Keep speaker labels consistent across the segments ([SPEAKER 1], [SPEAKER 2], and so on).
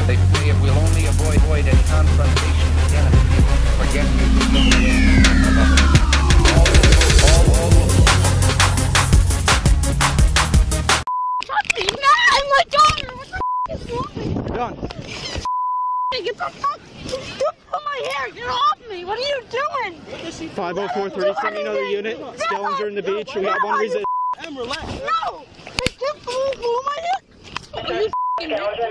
[SPEAKER 1] They say it will only avoid any confrontation with the enemy. Forget
[SPEAKER 2] Touch me, man! My daughter! What the is wrong?
[SPEAKER 3] Done.
[SPEAKER 2] Get the fuck! Put my hair! Get off me! What are you doing?
[SPEAKER 3] 50430, send another unit. Skellinger in the beach. We got one resist.
[SPEAKER 2] Relax. No! Get my hair! Are you f***ing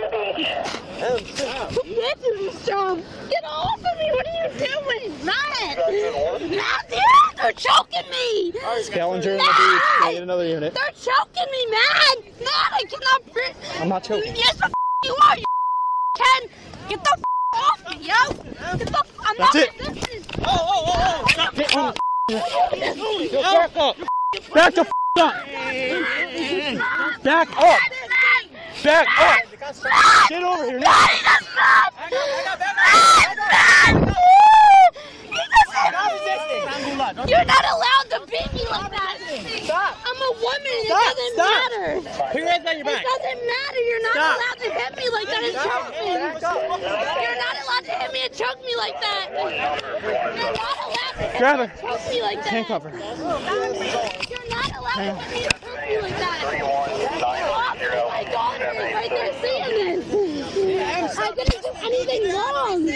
[SPEAKER 2] Get off of me! What are you doing? Matt! Matt, they're choking me!
[SPEAKER 3] Skellinger in the beach. We need another unit.
[SPEAKER 2] They're choking me, Matt! Matt, I cannot breathe!
[SPEAKER 3] I'm not choking.
[SPEAKER 2] Yes, the f*** you are, you Ken! Get the f*** off me, yo! Get the f*** I'm
[SPEAKER 3] That's
[SPEAKER 2] not
[SPEAKER 3] it!
[SPEAKER 2] resisting!
[SPEAKER 3] Get on. Back up! Back the f*** up! Back up! Back up! Get over here now!
[SPEAKER 2] You're not allowed to beat me like that! Stop! I'm a woman, it doesn't matter!
[SPEAKER 3] Put your hands on your back!
[SPEAKER 2] It doesn't matter, you're not allowed to hit me like that and choke me! You're not allowed to hit me and choke me like that! You're not allowed to hit me and choke me like that!
[SPEAKER 3] Handcuff her.
[SPEAKER 2] You're not allowed to hit me and choke me like that! My daughter is right there seeing this! I didn't do anything wrong!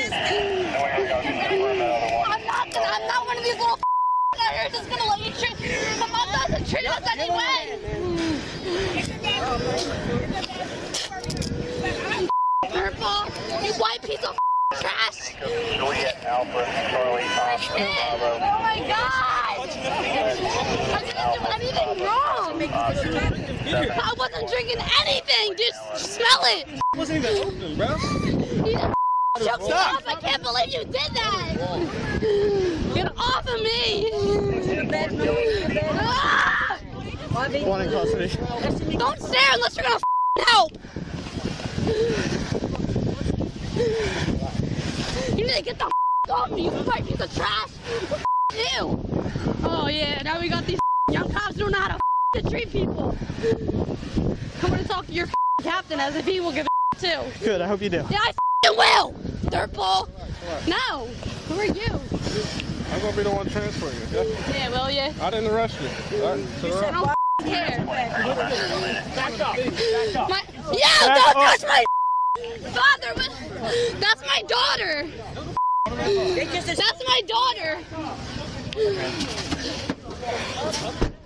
[SPEAKER 2] I'm not one of these little out here just gonna let you treat. My mom doesn't treat us anyway. Purple, you white piece of trash. Oh my God! I didn't do anything wrong. I wasn't drinking anything. Just smell it.
[SPEAKER 3] It wasn't even open, bro.
[SPEAKER 2] You just choked me off. I can't believe you did that. Get off of me! Ah!
[SPEAKER 3] One in custody.
[SPEAKER 2] Don't stare unless you're gonna help! You need to get the off me, you white piece of trash! You! Oh yeah, now we got these young cops who don't know how to treat people. I'm gonna talk to your captain as if he will give a too.
[SPEAKER 3] Good, I hope you do.
[SPEAKER 2] Yeah, I will! Dirtball! No! Who are you?
[SPEAKER 4] I'm gonna be the one to transfer you.
[SPEAKER 2] Yeah, will you?
[SPEAKER 4] I didn't arrest you. All right, so
[SPEAKER 2] I don't care.
[SPEAKER 4] back up. Back up.
[SPEAKER 2] Don't touch my father. That's my daughter. That's my daughter.